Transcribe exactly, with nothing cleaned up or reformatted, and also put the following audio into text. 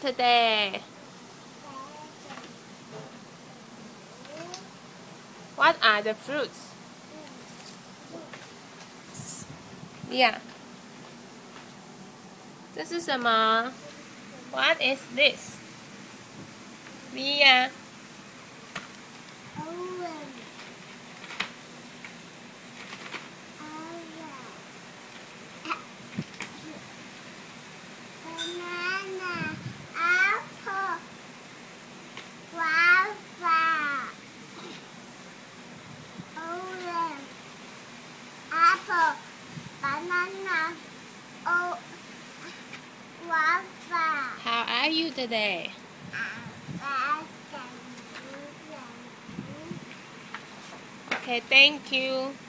today? What are the fruits? Yeah. 这是什么 What is this? Leah. Banana, apple, guava, orange, apple, banana, oh, guava. How are you today? Okay, thank you.